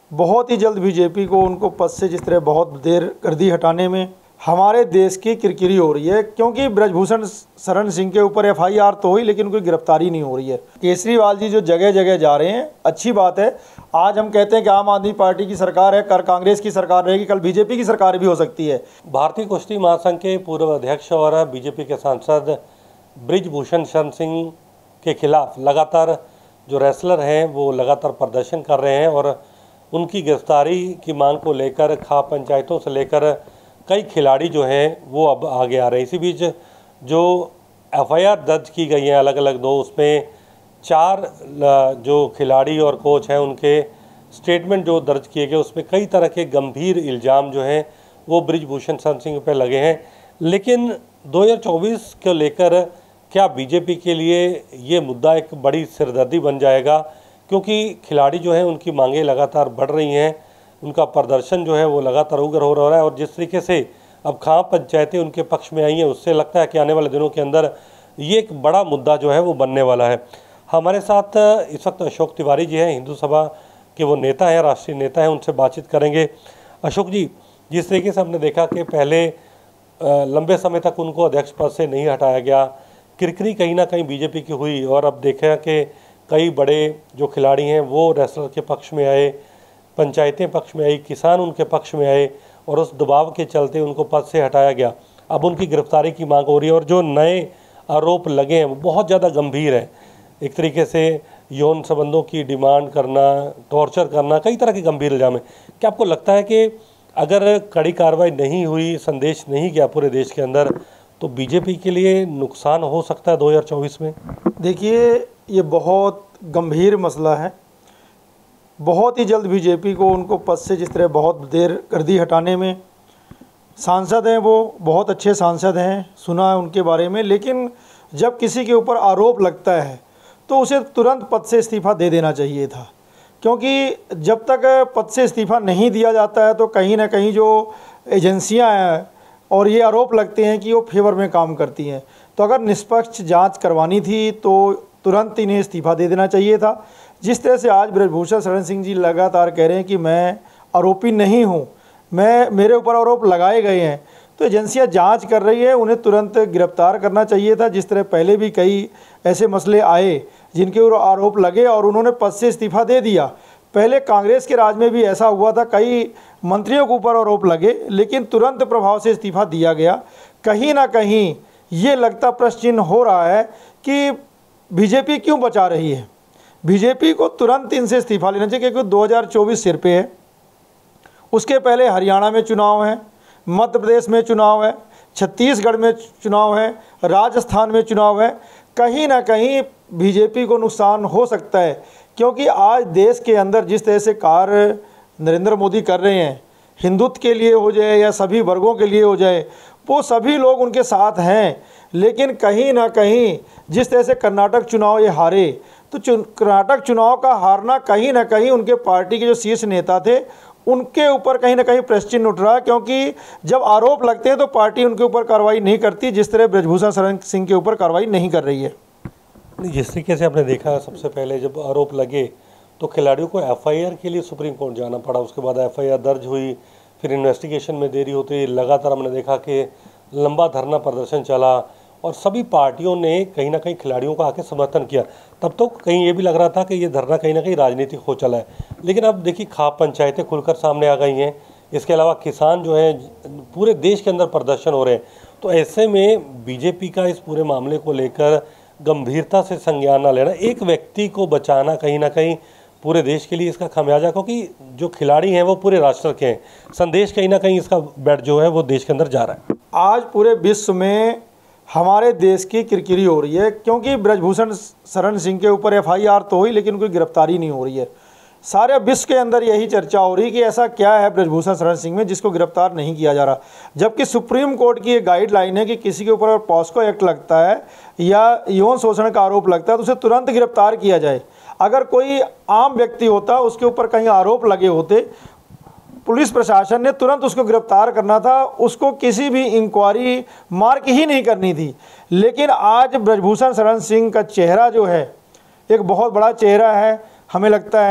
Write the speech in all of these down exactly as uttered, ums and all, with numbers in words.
बहुत ही जल्द बीजेपी को उनको पद से जिस तरह बहुत देर कर दी हटाने में हमारे देश की किरकिरी हो रही है, क्योंकि ब्रजभूषण शरण सिंह के ऊपर एफ आई आर तो हुई लेकिन उनकी गिरफ्तारी नहीं हो रही है। केजरीवाल जी जो जगह जगह जा रहे हैं, अच्छी बात है। आज हम कहते हैं कि आम आदमी पार्टी की सरकार है, कर कांग्रेस की सरकार रहेगी, कल बीजेपी की सरकार भी हो सकती है। भारतीय कुश्ती महासंघ के पूर्व अध्यक्ष और बीजेपी के सांसद ब्रिजभूषण शरण सिंह के खिलाफ लगातार जो रेसलर हैं वो लगातार प्रदर्शन कर रहे हैं और उनकी गिरफ्तारी की मांग को लेकर खाप पंचायतों से लेकर कई खिलाड़ी जो हैं वो अब आगे आ रहे हैं। इसी बीच जो एफ आई आर दर्ज की गई हैं अलग अलग दो, उसमें चार जो खिलाड़ी और कोच हैं उनके स्टेटमेंट जो दर्ज किए गए, उसमें कई तरह के गंभीर इल्ज़ाम जो हैं वो ब्रिजभूषण शरण सिंह पर लगे हैं। लेकिन दो हज़ार चौबीस को लेकर क्या बीजेपी के लिए ये मुद्दा एक बड़ी सिरदर्दी बन जाएगा, क्योंकि खिलाड़ी जो हैं उनकी मांगें लगातार बढ़ रही हैं, उनका प्रदर्शन जो है वो लगातार उग्र हो रहा है और जिस तरीके से अब खाप पंचायतें उनके पक्ष में आई हैं उससे लगता है कि आने वाले दिनों के अंदर ये एक बड़ा मुद्दा जो है वो बनने वाला है। हमारे साथ इस वक्त अशोक तिवारी जी हैं, हिंदू सभा के वो नेता हैं, राष्ट्रीय नेता हैं, उनसे बातचीत करेंगे। अशोक जी, जिस तरीके से हमने देखा कि पहले लंबे समय तक उनको अध्यक्ष पद से नहीं हटाया गया, किरकिरी कहीं ना कहीं बीजेपी की हुई और अब देखा कि कई बड़े जो खिलाड़ी हैं वो रेसलर के पक्ष में आए, पंचायतें पक्ष में आई, किसान उनके पक्ष में आए और उस दबाव के चलते उनको पद से हटाया गया। अब उनकी गिरफ्तारी की मांग हो रही है और जो नए आरोप लगे हैं वो बहुत ज़्यादा गंभीर है। एक तरीके से यौन संबंधों की डिमांड करना, टॉर्चर करना, कई तरह के गंभीर इल्ज़ाम है। क्या आपको लगता है कि अगर कड़ी कार्रवाई नहीं हुई, संदेश नहीं गया पूरे देश के अंदर, तो बीजेपी के लिए नुकसान हो सकता है दो हज़ार चौबीस में? देखिए, ये बहुत गंभीर मसला है। बहुत ही जल्द बीजेपी को उनको पद से जिस तरह बहुत देर कर दी हटाने में, सांसद हैं वो बहुत अच्छे सांसद हैं, सुना है उनके बारे में, लेकिन जब किसी के ऊपर आरोप लगता है तो उसे तुरंत पद से इस्तीफ़ा दे देना चाहिए था, क्योंकि जब तक पद से इस्तीफ़ा नहीं दिया जाता है तो कहीं ना कहीं जो एजेंसियां हैं और ये आरोप लगते हैं कि वो फेवर में काम करती हैं, तो अगर निष्पक्ष जांच करवानी थी तो तुरंत इन्हें इस्तीफ़ा दे देना चाहिए था। जिस तरह से आज ब्रजभूषण शरण सिंह जी लगातार कह रहे हैं कि मैं आरोपी नहीं हूँ, मैं मेरे ऊपर आरोप लगाए गए हैं, तो एजेंसियां जांच कर रही है, उन्हें तुरंत गिरफ्तार करना चाहिए था। जिस तरह पहले भी कई ऐसे मसले आए जिनके ऊपर आरोप लगे और उन्होंने पद से इस्तीफ़ा दे दिया। पहले कांग्रेस के राज में भी ऐसा हुआ था, कई मंत्रियों के ऊपर आरोप लगे लेकिन तुरंत प्रभाव से इस्तीफ़ा दिया गया। कहीं ना कहीं ये लगता प्रश्न चिन्ह हो रहा है कि बीजेपी क्यों बचा रही है। बीजेपी को तुरंत इनसे इस्तीफा लेना चाहिए, क्योंकि दो हज़ार चौबीस सिर पे है। उसके पहले हरियाणा में चुनाव है, मध्य प्रदेश में चुनाव है, छत्तीसगढ़ में चुनाव है, राजस्थान में चुनाव है। कहीं ना कहीं बीजेपी को नुकसान हो सकता है, क्योंकि आज देश के अंदर जिस तरह से कार्य नरेंद्र मोदी कर रहे हैं, हिंदुत्व के लिए हो जाए या सभी वर्गों के लिए हो जाए, वो सभी लोग उनके साथ हैं। लेकिन कहीं ना कहीं जिस तरह से कर्नाटक चुनाव ये हारे, तो चु, कर्नाटक चुनाव का हारना कहीं ना कहीं उनके पार्टी के जो शीर्ष नेता थे उनके ऊपर कहीं ना कहीं प्रश्न चिन्ह उठ रहा है, क्योंकि जब आरोप लगते हैं तो पार्टी उनके ऊपर कार्रवाई नहीं करती, जिस तरह ब्रजभूषण शरण सिंह के ऊपर कार्रवाई नहीं कर रही है। जिस तरीके से आपने देखा, सबसे पहले जब आरोप लगे तो खिलाड़ियों को एफ आई आर के लिए सुप्रीम कोर्ट जाना पड़ा, उसके बाद एफ आई आर दर्ज हुई, फिर इन्वेस्टिगेशन में देरी होती, लगातार हमने देखा कि लंबा धरना प्रदर्शन चला और सभी पार्टियों ने कहीं ना कहीं खिलाड़ियों का आके समर्थन किया। तब तो कहीं ये भी लग रहा था कि ये धरना कहीं ना कहीं राजनीतिक हो चला है, लेकिन अब देखिए खाप पंचायतें खुलकर सामने आ गई हैं। इसके अलावा किसान जो हैं पूरे देश के अंदर प्रदर्शन हो रहे हैं, तो ऐसे में बीजेपी का इस पूरे मामले को लेकर गंभीरता से संज्ञान न लेना, एक व्यक्ति को बचाना कहीं ना कहीं पूरे देश के लिए इसका खामियाजा, क्योंकि जो खिलाड़ी हैं वो पूरे राष्ट्र के हैं, संदेश कहीं ना कहीं इसका बैठ जो है वो देश के अंदर जा रहा है। आज पूरे विश्व में हमारे देश की किरकिरी हो रही है, क्योंकि ब्रजभूषण शरण सिंह के ऊपर एफ आई आर तो हुई लेकिन उनकी गिरफ्तारी नहीं हो रही है। सारे विश्व के अंदर यही चर्चा हो रही कि ऐसा क्या है ब्रजभूषण शरण सिंह में जिसको गिरफ्तार नहीं किया जा रहा, जबकि सुप्रीम कोर्ट की ये गाइडलाइन है कि किसी के ऊपर पॉस्को एक्ट लगता है या यौन शोषण का आरोप लगता है तो उसे तुरंत गिरफ्तार किया जाए। अगर कोई आम व्यक्ति होता, उसके ऊपर कहीं आरोप लगे होते, पुलिस प्रशासन ने तुरंत उसको गिरफ्तार करना था, उसको किसी भी इंक्वायरी मार्क ही नहीं करनी थी। लेकिन आज ब्रजभूषण शरण सिंह का चेहरा जो है एक बहुत बड़ा चेहरा है, हमें लगता है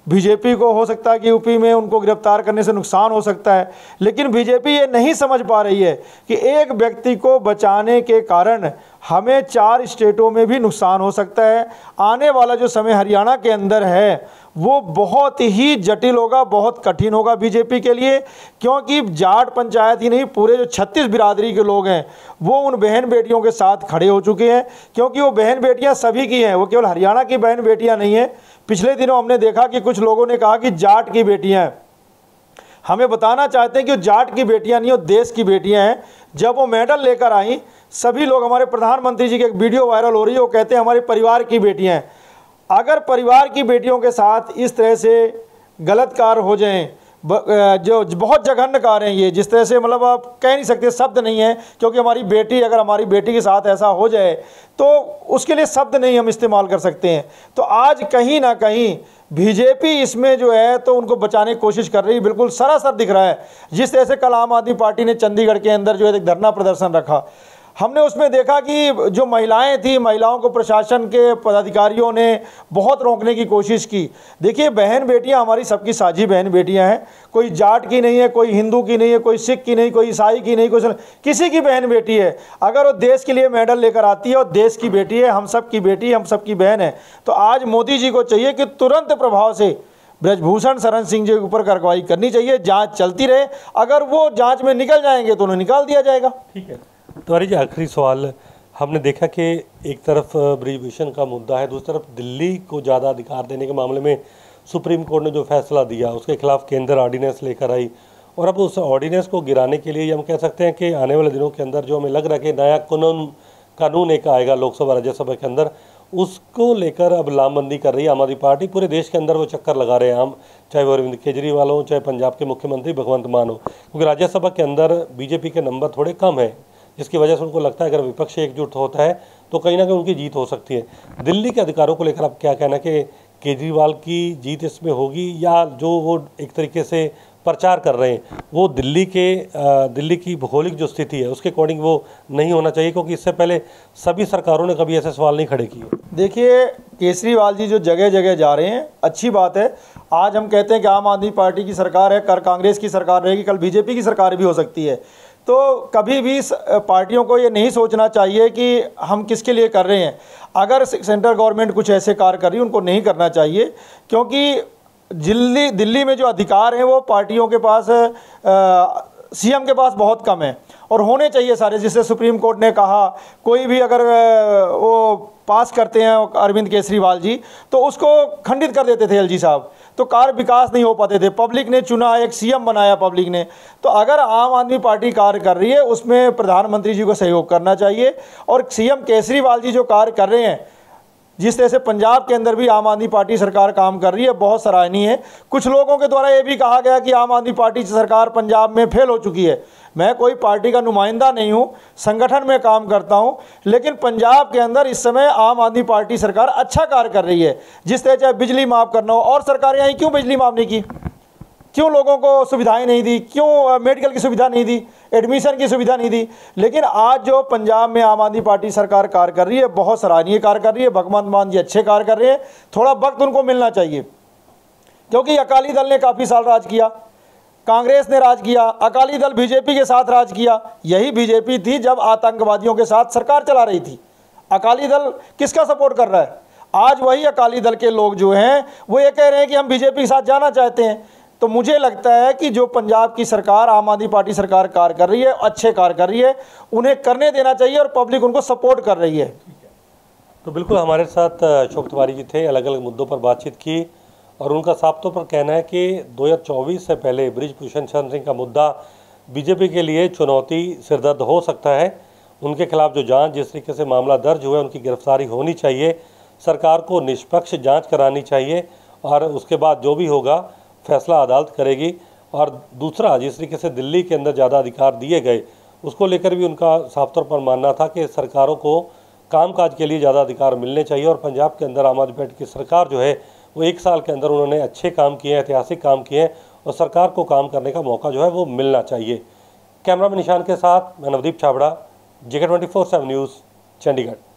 बीजेपी को हो सकता है कि यूपी में उनको गिरफ्तार करने से नुकसान हो सकता है, लेकिन बीजेपी ये नहीं समझ पा रही है कि एक व्यक्ति को बचाने के कारण हमें चार स्टेटों में भी नुकसान हो सकता है। आने वाला जो समय हरियाणा के अंदर है वो बहुत ही जटिल होगा, बहुत कठिन होगा बीजेपी के लिए, क्योंकि जाट पंचायत ही नहीं, पूरे जो छत्तीस बिरादरी के लोग हैं वो उन बहन बेटियों के साथ खड़े हो चुके हैं, क्योंकि वो बहन बेटियां सभी की हैं, वो केवल हरियाणा की बहन बेटियां नहीं हैं। पिछले दिनों हमने देखा कि कुछ लोगों ने कहा कि जाट की बेटियां हैं। हमें बताना चाहते हैं कि वो जाट की बेटियां नहीं, वो देश की बेटियां हैं। जब वो मेडल लेकर आई, सभी लोग, हमारे प्रधानमंत्री जी की एक वीडियो वायरल हो रही है, वो कहते हैं हमारे परिवार की बेटियां हैं। अगर परिवार की बेटियों के साथ इस तरह से गलत कार्य हो जाएं, जो बहुत जघन्य कार्य हैं ये, जिस तरह से मतलब आप कह नहीं सकते, शब्द नहीं है, क्योंकि हमारी बेटी, अगर हमारी बेटी के साथ ऐसा हो जाए तो उसके लिए शब्द नहीं हम इस्तेमाल कर सकते हैं। तो आज कहीं ना कहीं बीजेपी इसमें जो है तो उनको बचाने की कोशिश कर रही है, बिल्कुल सरासर दिख रहा है। जिस तरह से कल आम आदमी पार्टी ने चंडीगढ़ के अंदर जो है एक धरना प्रदर्शन रखा, हमने उसमें देखा कि जो महिलाएं थी, महिलाओं को प्रशासन के पदाधिकारियों ने बहुत रोकने की कोशिश की। देखिए, बहन बेटियां हमारी सबकी साझी बहन बेटियां हैं, कोई जाट की नहीं है, कोई हिंदू की नहीं है, कोई सिख की नहीं, कोई ईसाई की नहीं, कोई किसी की बहन बेटी है। अगर वो देश के लिए मेडल लेकर आती है और देश की बेटी है, हम सब की बेटी, हम सब की बहन है, तो आज मोदी जी को चाहिए कि तुरंत प्रभाव से ब्रजभूषण शरण सिंह जी के ऊपर कार्रवाई करनी चाहिए, जाँच चलती रहे। अगर वो जाँच में निकल जाएंगे तो उन्हें निकाल दिया जाएगा। ठीक है, तुम्हारी जी आखिरी सवाल, हमने देखा कि एक तरफ ब्रिजभूषण का मुद्दा है, दूसरी तरफ दिल्ली को ज़्यादा अधिकार देने के मामले में सुप्रीम कोर्ट ने जो फैसला दिया, उसके खिलाफ केंद्र ऑर्डिनेंस लेकर आई, और अब उस ऑर्डिनेंस को गिराने के लिए हम कह सकते हैं कि आने वाले दिनों के अंदर जो हमें लग रहा है कि नया कानून कानून एक आएगा लोकसभा राज्यसभा के अंदर, उसको लेकर अब लामबंदी कर रही है आम आदमी पार्टी। पूरे देश के अंदर वो चक्कर लगा रहे हैं आम, चाहे वो अरविंद केजरीवाल हो, चाहे पंजाब के मुख्यमंत्री भगवंत मान हो, क्योंकि राज्यसभा के अंदर बीजेपी के नंबर थोड़े कम है, जिसकी वजह से उनको लगता है अगर विपक्ष एकजुट होता है तो कहीं ना कहीं उनकी जीत हो सकती है। दिल्ली के अधिकारों को लेकर आप क्या कहना कि केजरीवाल की जीत इसमें होगी, या जो वो एक तरीके से प्रचार कर रहे हैं वो दिल्ली के दिल्ली की भौगोलिक जो स्थिति है उसके अकॉर्डिंग वो नहीं होना चाहिए, क्योंकि इससे पहले सभी सरकारों ने कभी ऐसे सवाल नहीं खड़े किए। देखिए, केजरीवाल जी जो जगह जगह जा रहे हैं, अच्छी बात है। आज हम कहते हैं कि आम आदमी पार्टी की सरकार है, कर कांग्रेस की सरकार रहेगी, कल बीजेपी की सरकार भी हो सकती है। तो कभी भी पार्टियों को ये नहीं सोचना चाहिए कि हम किसके लिए कर रहे हैं। अगर सेंट्रल गवर्नमेंट कुछ ऐसे कार्य कर रही है, उनको नहीं करना चाहिए, क्योंकि दिल्ली दिल्ली में जो अधिकार हैं वो पार्टियों के पास, सीएम के पास बहुत कम है, और होने चाहिए सारे। जिससे सुप्रीम कोर्ट ने कहा, कोई भी अगर वो पास करते हैं अरविंद केजरीवाल जी, तो उसको खंडित कर देते थे एलजी साहब, तो कार्य विकास नहीं हो पाते थे। पब्लिक ने चुना, एक सीएम बनाया पब्लिक ने। तो अगर आम आदमी पार्टी कार्य कर रही है, उसमें प्रधानमंत्री जी को सहयोग करना चाहिए, और सीएम केजरीवाल जी जो कार्य कर रहे हैं, जिस तरह से पंजाब के अंदर भी आम आदमी पार्टी सरकार काम कर रही है, बहुत सराहनीय है। कुछ लोगों के द्वारा ये भी कहा गया कि आम आदमी पार्टी सरकार पंजाब में फेल हो चुकी है। मैं कोई पार्टी का नुमाइंदा नहीं हूं, संगठन में काम करता हूं, लेकिन पंजाब के अंदर इस समय आम आदमी पार्टी सरकार अच्छा कार्य कर रही है। जिस तरह चाहे बिजली माफ़ करना हो, और सरकारें आई क्यों बिजली माफ़ नहीं की, क्यों लोगों को सुविधाएं नहीं दी, क्यों मेडिकल की सुविधा नहीं दी, एडमिशन की सुविधा नहीं दी। लेकिन आज जो पंजाब में आम आदमी पार्टी सरकार कार्य कर रही है, बहुत सराहनीय कार्य कर रही है। भगवंत मान जी अच्छे कार्य कर रहे हैं, थोड़ा वक्त उनको मिलना चाहिए, क्योंकि अकाली दल ने काफ़ी साल राज किया, कांग्रेस ने राज किया, अकाली दल बीजेपी के साथ राज किया। यही बीजेपी थी जब आतंकवादियों के साथ सरकार चला रही थी। अकाली दल किसका सपोर्ट कर रहा है? आज वही अकाली दल के लोग जो हैं वो ये कह रहे हैं कि हम बीजेपी के साथ जाना चाहते हैं। तो मुझे लगता है कि जो पंजाब की सरकार, आम आदमी पार्टी सरकार कार्य कर रही है, अच्छे कार्य कर रही है, उन्हें करने देना चाहिए, और पब्लिक उनको सपोर्ट कर रही है। तो बिल्कुल हमारे साथ अशोक तिवारी जी थे, अलग अलग मुद्दों पर बातचीत की, और उनका साफ तौर पर कहना है कि दो हज़ार चौबीस से पहले ब्रिजभूषण शरण सिंह का मुद्दा बीजेपी के लिए चुनौती, सिरदर्द हो सकता है। उनके खिलाफ जो जांच, जिस तरीके से मामला दर्ज हुआ है, उनकी गिरफ्तारी होनी चाहिए, सरकार को निष्पक्ष जांच करानी चाहिए, और उसके बाद जो भी होगा फैसला अदालत करेगी। और दूसरा, जिस तरीके से दिल्ली के अंदर ज़्यादा अधिकार दिए गए, उसको लेकर भी उनका साफ तौर पर मानना था कि सरकारों को कामकाज के लिए ज़्यादा अधिकार मिलने चाहिए। और पंजाब के अंदर आम आदमी पार्टी की सरकार जो है वो एक साल के अंदर उन्होंने अच्छे काम किए हैं, ऐतिहासिक काम किए हैं, और सरकार को काम करने का मौका जो है वो मिलना चाहिए। कैमरामैन निशान के साथ मैं Navdeep Chhabra, JK twenty four seven news, Chandigarh.